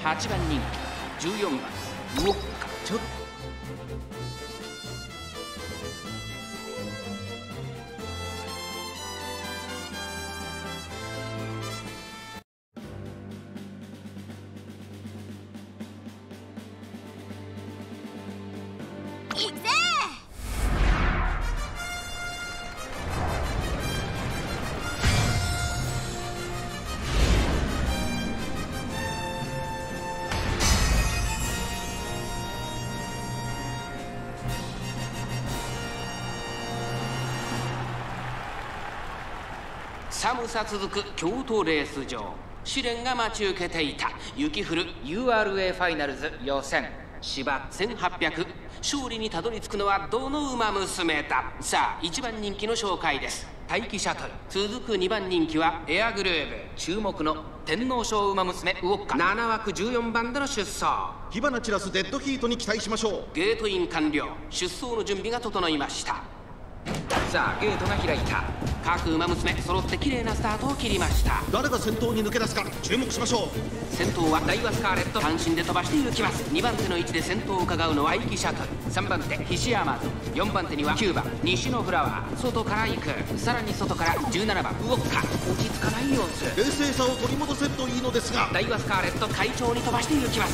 8番人気14番ウオッカ。ちょっと行くぜ。 寒さ続く京都レース場、試練が待ち受けていた。雪降る URA ファイナルズ予選芝1800、勝利にたどり着くのはどの馬娘だ。さあ1番人気の紹介です。待機シャトル。続く2番人気はエアグルーヴ。注目の天皇賞馬娘ウオッカ。7枠14番での出走。 火花散らすデッドヒートに期待しましょう。 ゲートイン完了。出走の準備が整いました。さあゲートが開いた。各馬娘揃って綺麗なスタートを切りました。 誰が先頭に抜け出すか注目しましょう。先頭はダイワスカーレット。単身で飛ばして行きます。2番手の位置で先頭を伺うのはイキシャトル。3番手菱山津。4番手には9番西のフラワー。外から行く。さらに外から17番ウオッカ。落ち着かない様子。 冷静さを取り戻せるといいのですが、 ダイワスカーレット快調に飛ばして行きます。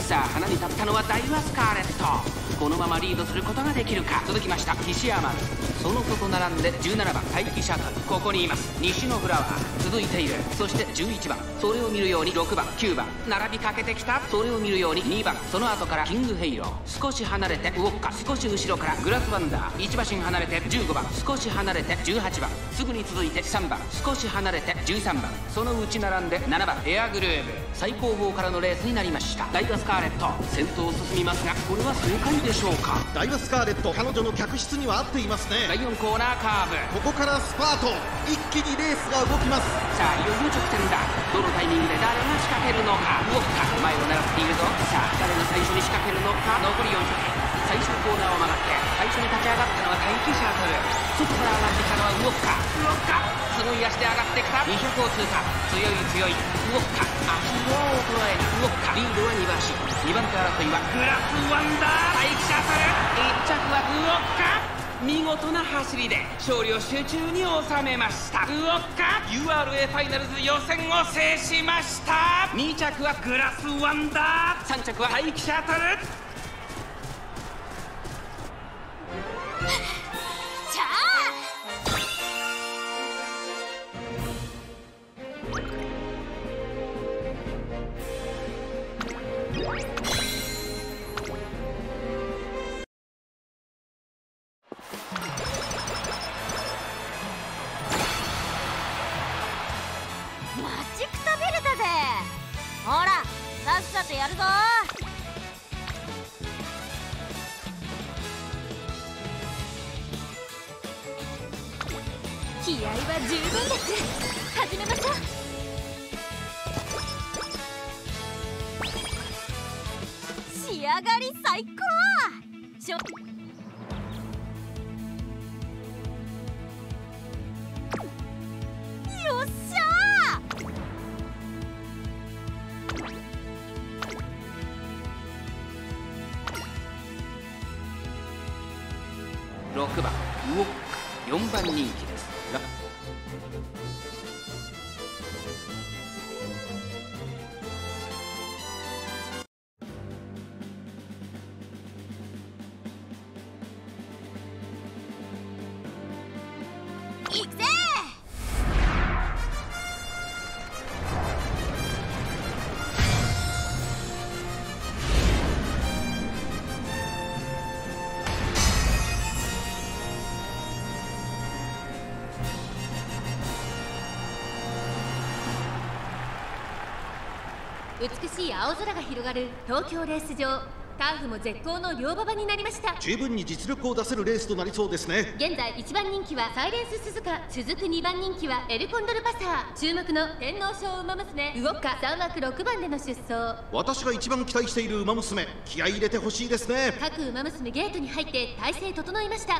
さあ花に立ったのはダイワスカーレット。このままリードすることができるか。続きました菱山津。その外並んで17番待機シャトル。ここにいます西のフラワー。続いている。そして11番、それを見るように6番9番並びかけてきた。それを見るように2番、その後からキングヘイロー。少し離れてウオッカ。少し後ろからグラスワンダー。1馬身離れて15番。少し離れて18番。すぐに続いて3番。少し離れて13番。その内並んで7番エアグルーヴ。最高峰からのレースになりました。ダイワスカーレット先頭を進みますが、これは正解でしょうか。 ダイワスカーレット、彼女の客室には合っていますね。 第4コーナーカーブ。 ここからスパート。一気にレースが動きます。 さあいよいよ直線だ。どのタイミングで誰が仕掛けるのか。ウオッカ前を狙っているぞ。さあ誰が最初に仕掛けるのか。残り400。最終コーナーを曲がって最初に立ち上がったのは待機シャトル。外から上がってきたのはウオッカ。ウオッカすごい足で上がってきた。200を通過。強いウオッカ。足を捉えたウオッカ。リードは2馬身。2番手争いはグラスワンダー。待機シャトル。1着はウオッカ。見事な走りで勝利を手中に収めました。ウオッカ URA ファイナルズ予選を制しました。2着はグラスワンダー。3着は待機シャトル。 じゃあマジくたびれたぜ。ほらさっさとやるぞ。気合は十分です。始めましょう。仕上がり最高。よっしゃ 6番ウオッカ。4番人気です。 行くぜ。 美しい青空が広がる東京レース場。ターフも絶好の両馬場になりました。 十分に実力を出せるレースとなりそうですね。 現在1番人気はサイレンス鈴鹿。続く2番人気はエルコンドルパサー。注目の天皇賞馬娘ウオッカ。3枠6番での出走。 私が一番期待している馬娘、気合い入れてほしいですね。 各馬娘ゲートに入って体勢整いました。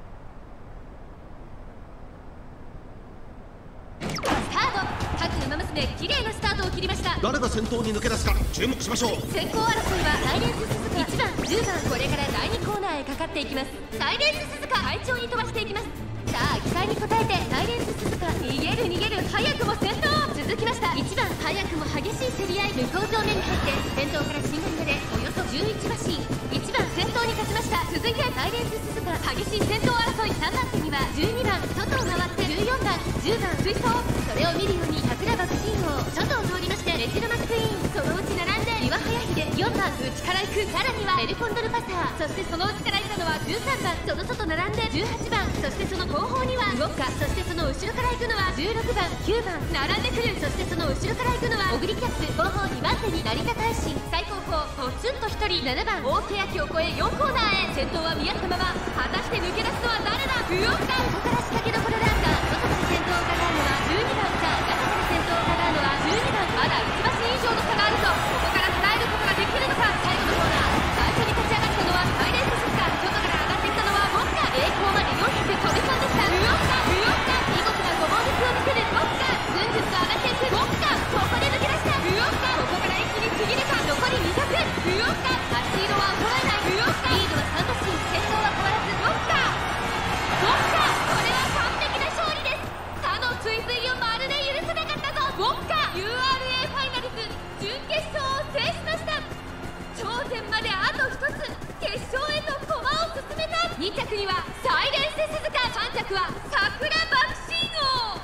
スタート。各馬娘娘綺麗なスタートを切りました。 誰が先頭に抜け出すか注目しましょう。 先行争いはサイレンス鈴鹿1番10番、これから第2コーナーへかかっていきます。サイレンス鈴鹿快調に飛ばしていきます。さあ期待に応えてサイレンス鈴鹿逃げる逃げる、早くも先頭。続きました1番、早くも激しい競り合い、向こう上面に入って先頭から新狩までおよそ11馬身、1番先頭に勝ちました。続いてサイレンス鈴鹿激しい先頭争い、3番手には12番外を回って14番10番追走、それを見るように桜爆心王外を通りましてメジロマックイーン、そのうち並んで岩早秀4番内から行く、さらにはエルコンドルパサー、そしてその内から行ったのは13番その外並んで18番、そしてその後方にはウォッカ、そしてその後ろから行くのは16番9番並んでくる、そしてその後ろから行くのはオグリキャップ、後方2番手に成田大臣、最後方ポツンと1人7番大欅を越え4コーナーへ、先頭は見合ったまま、果たして抜け出すのは誰だ。ウォッカ、ここから仕掛けどころなんだ。外から先頭を伺うのは12番、さあ中から先頭を伺うのは12番、まだ1馬身以上の差があるぞ。ここから捉えることができるのか。最後のコーナー、最初に勝ち上がったのはサイレンス鈴鹿、外から上がってきたのはウォッカ、栄光まで400飛び込んできたウォッカ、見事なごぼう抜きを見せるウォッカ、ぐんぐんと上がっていくウォッカ、ここで抜け出したウォッカ、ここから一気にちぎるか。残り200、ウォッカ、足色は衰えないウォッカ、リードは3馬身、先頭は変わらずウォッカ、ウォッカ、これは完璧な勝利です。他の追随をまるで許せなかったぞ。ウォッカ URA ファイナルズ準決勝を制しました。頂点まであと1つ、決勝へと駒を進めた。2着にはサイレンス鈴鹿、3着は桜爆心王。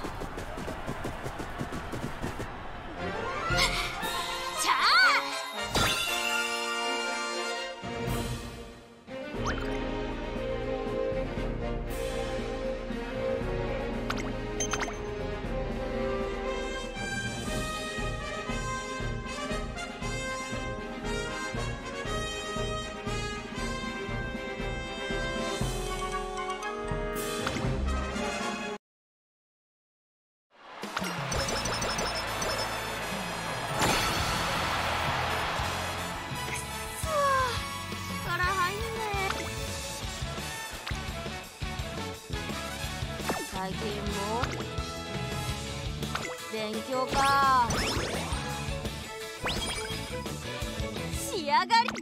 じゃあ最近も勉強か。仕上がり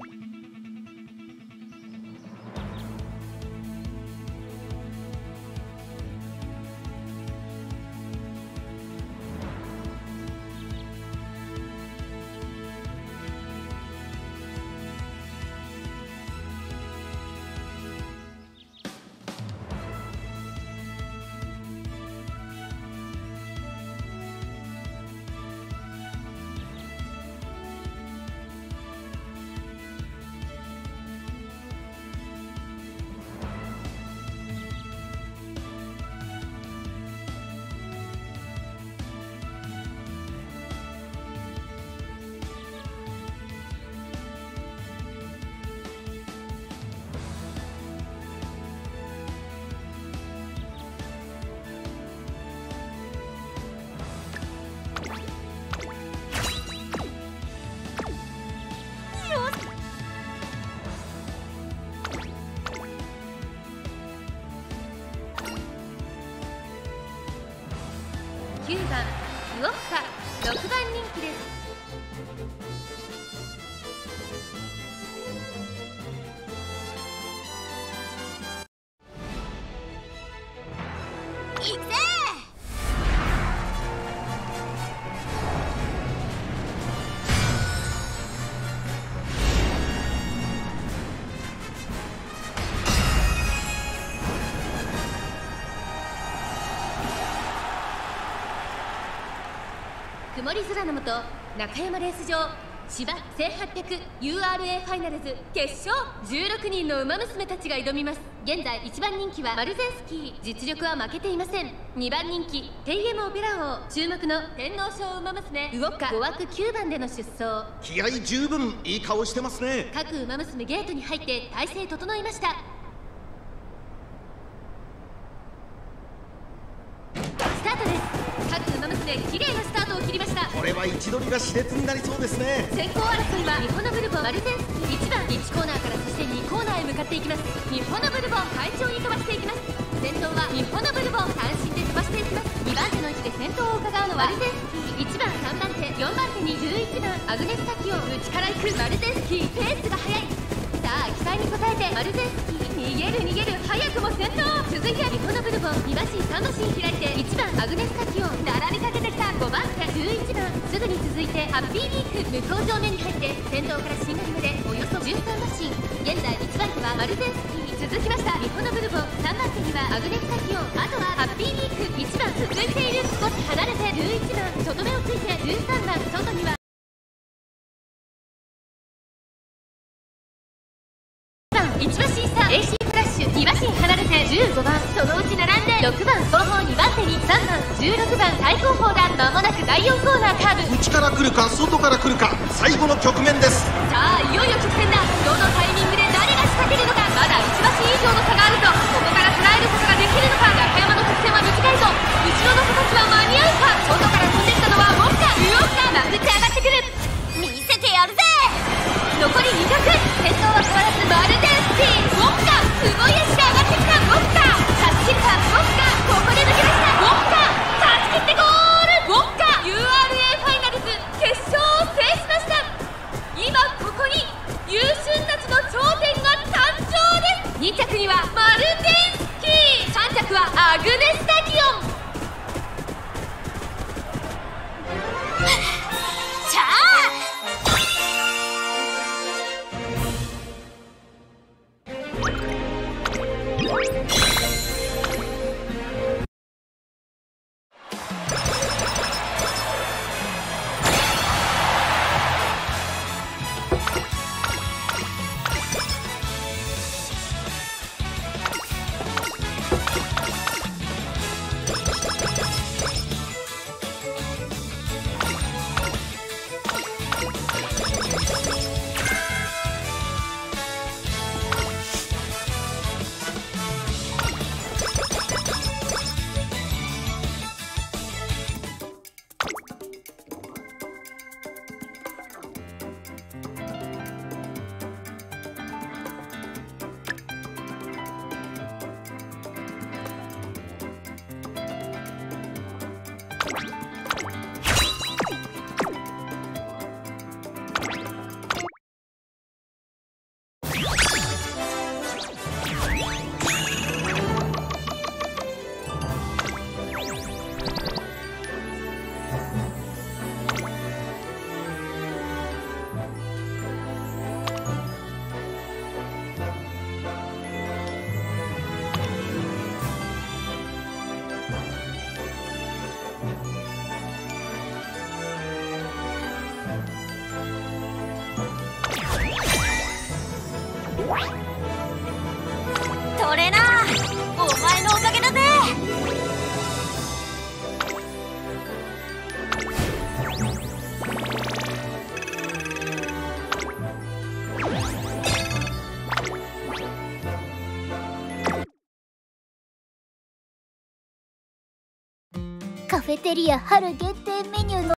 9番ウォッカ6番人気です。 いくぜ。 曇り空の下、中山レース場芝 1800URA ファイナルズ決勝、16人の馬娘たちが挑みます。現在1番人気はマルゼンスキー、実力は負けていません。2番人気テイエムオペラ王、注目の天皇賞馬娘ウォッカ、5枠9番での出走。 気合十分、いい顔してますね。 各馬娘ゲートに入って体勢整いました。スタートです。各馬娘綺麗なスタートを切りました。 これは位置取りが熾烈になりそうですね。 先行争いは日本のブルボンマルゼンスキー、1番1コーナーからそして2コーナーへ向かっていきます。日本のブルボン快調に飛ばしていきます。先頭は日本のブルボン、単身で飛ばしていきます。2番手の位置で先頭を伺うのはマルゼンスキー、1番 11番アグネスタキオン、内から行くマルゼンスキー、ペースが速い。さあ期待に応えてマルゼンスキー、逃げる逃げる、早くも先頭。続いてミコノブルボン、2馬身3馬身開いて1番アグネスタキオン、並びかけてきた5番手11番、すぐに続いてハッピーウィーク、向こう上面に入って先頭からしんがりまでおよそ13馬身。現在1番手はマルゼンスキー、続きましたミコノブルボン、3番手にはアグネスタキオン、あとはハッピーウィーク1番続いている。少し離れて11番、外目をついて13番、外には1馬身差 AC フラッシュ、2馬身離れて15番、そのうち並んで6番後方2番手に3番16番最後方だ。間もなく第4コーナーカーブ、 内から来るか外から来るか、最後の局面です。 さあいよいよ直線だ。どのタイミングで誰が仕掛けるのか。まだ1馬身以上の差があるぞ。ここから捉えることができるのか。中山の直線は短いぞ。後ろの子たちは間に合うか。外から飛んできたのはウォッカ、ウォッカまくって上がってくる。 見せてやるぜ。 残り200、先頭は変わらずマルゼンスキー、ウォッカすごい足が上がってきた。ウォッカ勝ち切った。ウォッカここで抜け出した。ウォッカ勝ち切ってゴール。ウォッカ URA ファイナルズ決勝を制しました。今ここに優秀たちの頂点が誕生です。2着にはマルゼンスキー、3着はアグネスタキオン。 しゃあトレーナー、お前のおかげだぜ。 カフェテリア春限定メニューの